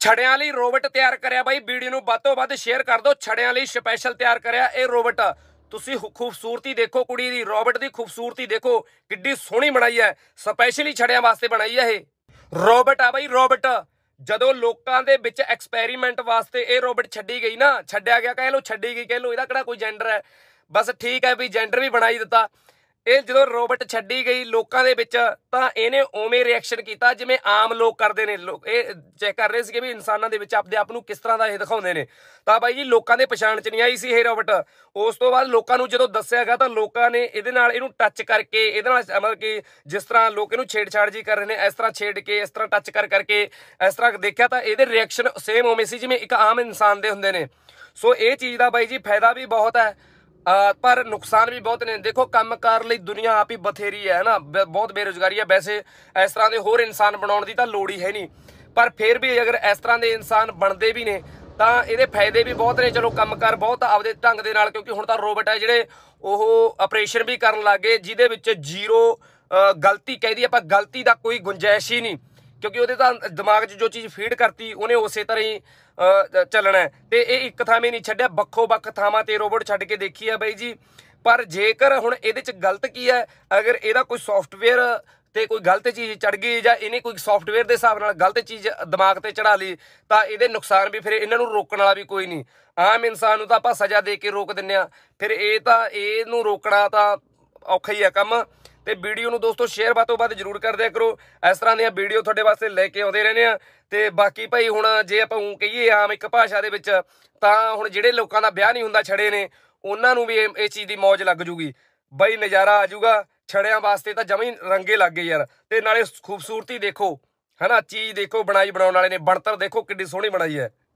ਛੜਿਆਂ ਲਈ ਰੋਬੋਟ ਤਿਆਰ ਕਰਿਆ ਬਾਈ। ਵੀਡੀਓ ਨੂੰ ਵੱਧ ਤੋਂ ਵੱਧ ਸ਼ੇਅਰ ਕਰ ਦਿਓ। ਛੜਿਆਂ ਲਈ ਸਪੈਸ਼ਲ ਤਿਆਰ ਕਰਿਆ ਇਹ ਰੋਬੋਟ। ਤੁਸੀਂ ਖੂਬਸੂਰਤੀ ਦੇਖੋ ਕੁੜੀ ਦੀ, ਰੋਬੋਟ ਦੀ ਖੂਬਸੂਰਤੀ ਦੇਖੋ ਕਿੱਡੀ ਸੋਹਣੀ ਬਣਾਈ ਹੈ। ਸਪੈਸ਼ਲੀ ਛੜਿਆਂ ਵਾਸਤੇ ਬਣਾਈ ਹੈ ਇਹ ਰੋਬੋਟ ਆ ਬਾਈ। ਰੋਬੋਟ ਜਦੋਂ ਲੋਕਾਂ ਦੇ ਵਿੱਚ ਐਕਸਪੈਰੀਮੈਂਟ ਵਾਸਤੇ ਇਹ ਰੋਬੋਟ ਛੱਡੀ ਗਈ ਨਾ, ਛੱਡਿਆ ਗਿਆ ਕਹਿ ਲਓ, ਛੱਡੀ ਗਈ ਕਹਿ ਲਓ, ਇਹਦਾ ਕਿਹੜਾ ਕੋਈ ਜੈਂਡਰ ਹੈ। ਬਸ ਠੀਕ ਹੈ ਵੀ ਜੈਂਡਰ ਵੀ ਬਣਾਈ ਦਿੱਤਾ। ਇਹ ਜਦੋਂ ਰੋਬੋਟ ਛੱਡੀ ਗਈ ਲੋਕਾਂ ਦੇ ਵਿੱਚ ਤਾਂ ਇਹਨੇ ਉਵੇਂ ਰਿਐਕਸ਼ਨ ਕੀਤਾ ਜਿਵੇਂ ਆਮ ਲੋਕ ਕਰਦੇ ਨੇ। ਲੋਕ ਇਹ ਚੈੱਕ ਕਰ ਰਹੇ ਸੀਗੇ ਵੀ ਇਨਸਾਨਾਂ ਦੇ ਵਿੱਚ ਆਪਦੇ ਆਪ ਨੂੰ ਕਿਸ ਤਰ੍ਹਾਂ ਦਾ ਇਹ ਦਿਖਾਉਂਦੇ ਨੇ। ਤਾਂ ਬਾਈ ਜੀ ਲੋਕਾਂ ਦੇ ਪਛਾਣ 'ਚ ਨਹੀਂ ਆਈ ਸੀ ਇਹ ਰੋਬੋਟ। ਉਸ ਤੋਂ ਬਾਅਦ ਲੋਕਾਂ ਨੂੰ ਜਦੋਂ ਦੱਸਿਆ ਗਿਆ ਤਾਂ ਲੋਕਾਂ ਨੇ ਇਹਦੇ ਨਾਲ ਇਹਨੂੰ ਟੱਚ ਕਰਕੇ, ਇਹਦੇ ਨਾਲ ਮਤਲਬ ਕਿ ਜਿਸ ਤਰ੍ਹਾਂ ਲੋਕ ਇਹਨੂੰ ਛੇੜਛਾੜ ਜੀ ਕਰ ਰਹੇ ਨੇ, ਇਸ ਤਰ੍ਹਾਂ ਛੇੜ ਕੇ, ਇਸ ਤਰ੍ਹਾਂ ਟੱਚ ਕਰਕੇ ਇਸ ਤਰ੍ਹਾਂ ਦੇਖਿਆ ਤਾਂ ਇਹਦੇ ਰਿਐਕਸ਼ਨ ਸੇਮ ਉਵੇਂ ਸੀ ਜਿਵੇਂ ਇੱਕ ਆਮ ਇਨਸਾਨ ਦੇ ਹੁੰਦੇ ਨੇ। ਸੋ ਇਹ ਚੀਜ਼ ਦਾ ਬਾਈ ਜੀ ਫਾਇਦਾ ਵੀ ਬਹੁਤ ਹੈ ਪਰ ਨੁਕਸਾਨ ਵੀ ਬਹੁਤ ਨੇ। ਦੇਖੋ ਕੰਮ ਕਾਰ ਲਈ ਦੁਨੀਆ ਆਪ ਹੀ ਬਥੇਰੀ ਹੈ ਨਾ, ਬਹੁਤ ਬੇਰੁਜ਼ਗਾਰੀ ਹੈ। ਵੈਸੇ ਇਸ ਤਰ੍ਹਾਂ ਦੇ ਹੋਰ ਇਨਸਾਨ ਬਣਾਉਣ ਦੀ ਤਾਂ ਲੋੜ ਹੀ ਹੈ ਨਹੀਂ, ਪਰ ਫਿਰ ਵੀ ਅਗਰ ਇਸ ਤਰ੍ਹਾਂ ਦੇ ਇਨਸਾਨ ਬਣਦੇ ਵੀ ਨੇ ਤਾਂ ਇਹਦੇ ਫਾਇਦੇ ਵੀ ਬਹੁਤ ਨੇ। ਚਲੋ ਕੰਮ ਕਾਰ ਬਹੁਤ ਆਪਦੇ ਢੰਗ ਦੇ ਨਾਲ, ਕਿਉਂਕਿ ਹੁਣ ਤਾਂ ਰੋਬੋਟ ਹੈ ਜਿਹੜੇ ਉਹ ਆਪਰੇਸ਼ਨ ਵੀ ਕਰਨ ਲੱਗ ਗਏ ਜਿਹਦੇ ਵਿੱਚ ਜ਼ੀਰੋ ਗਲਤੀ ਕਹਿ ਦਈਏ ਆਪਾਂ, ਗਲਤੀ ਦਾ ਕੋਈ ਗੁੰਜਾਇਸ਼ ਹੀ ਨਹੀਂ, ਕਿਉਂਕਿ ਉਹਦੇ ਤਾਂ ਦਿਮਾਗ 'ਚ ਜੋ ਚੀਜ਼ ਫੀਡ ਕਰਤੀ ਉਹਨੇ ਉਸੇ ਤਰ੍ਹਾਂ ਹੀ ਚੱਲਣਾ। ਤੇ ਇਹ ਇੱਕ ਥਾਂ ਵੀ ਨਹੀਂ ਛੱਡਿਆ, ਵੱਖੋ ਵੱਖ ਥਾਵਾਂ ਤੇ ਰੋਬੋਟ ਛੱਡ ਕੇ ਦੇਖੀ ਹੈ ਬਾਈ ਜੀ। ਪਰ ਜੇਕਰ ਹੁਣ ਇਹਦੇ 'ਚ ਗਲਤ ਕੀ ਹੈ, ਅਗਰ ਇਹਦਾ ਕੋਈ ਸੌਫਟਵੇਅਰ ਤੇ ਕੋਈ ਗਲਤ ਚੀਜ਼ ਚੜ ਗਈ ਜਾਂ ਇਹਨੇ ਕੋਈ ਸੌਫਟਵੇਅਰ ਦੇ ਹਿਸਾਬ ਨਾਲ ਗਲਤ ਚੀਜ਼ ਦਿਮਾਗ ਤੇ ਚੜਾ ਲਈ ਤਾਂ ਇਹਦੇ ਨੁਕਸਾਨ ਵੀ। ਫਿਰ ਇਹਨਾਂ ਨੂੰ ਰੋਕਣ ਵਾਲਾ ਵੀ ਕੋਈ ਨਹੀਂ। ਆਮ ਇਨਸਾਨ ਨੂੰ ਤਾਂ ਆਪਾਂ ਸਜ਼ਾ ਦੇ ਕੇ ਰੋਕ ਦਿੰਦੇ ਹਾਂ, ਫਿਰ ਇਹ ਤਾਂ ਇਹਨੂੰ ਰੋਕਣਾ ਤਾਂ ਔਖਾ ਹੀ ਹੈ ਕੰਮ। ਤੇ ਵੀਡੀਓ ਨੂੰ ਦੋਸਤੋ ਸ਼ੇਅਰ ਵੱਧ ਤੋਂ ਵੱਧ ਜ਼ਰੂਰ ਕਰ ਦਿਆ ਕਰੋ। ਇਸ ਤਰ੍ਹਾਂ ਦੀਆਂ ਵੀਡੀਓ ਤੁਹਾਡੇ ਵਾਸਤੇ ਲੈ ਕੇ ਆਉਂਦੇ ਰਹਿੰਦੇ ਆ। ਤੇ ਬਾਕੀ ਭਾਈ ਹੁਣ ਜੇ ਆਪਾਂ ਕਹੀਏ ਆਮ ਇੱਕ ਭਾਸ਼ਾ ਦੇ ਵਿੱਚ ਤਾਂ ਹੁਣ ਜਿਹੜੇ ਲੋਕਾਂ ਦਾ ਵਿਆਹ ਨਹੀਂ ਹੁੰਦਾ ਛੜੇ ਨੇ, ਉਹਨਾਂ ਨੂੰ ਵੀ ਇਹ ਚੀਜ਼ ਦੀ ਮੌਜ ਲੱਗ ਜੂਗੀ ਬਾਈ, ਨਜ਼ਾਰਾ ਆ ਜਾਊਗਾ। ਛੜਿਆਂ ਵਾਸਤੇ ਤਾਂ ਜਮਾਂ ਹੀ ਰੰਗੇ ਲੱਗ ਗਏ ਯਾਰ। ਤੇ ਨਾਲੇ ਖੂਬਸੂਰਤੀ ਦੇਖੋ ਹੈ ਨਾ, ਚੀਜ਼ ਦੇਖੋ ਬਣਾਉਣ ਵਾਲੇ ਨੇ, ਬਣਤਰ ਦੇਖੋ ਕਿੱਡੀ ਸੋਹਣੀ ਬਣਾਈ ਹੈ।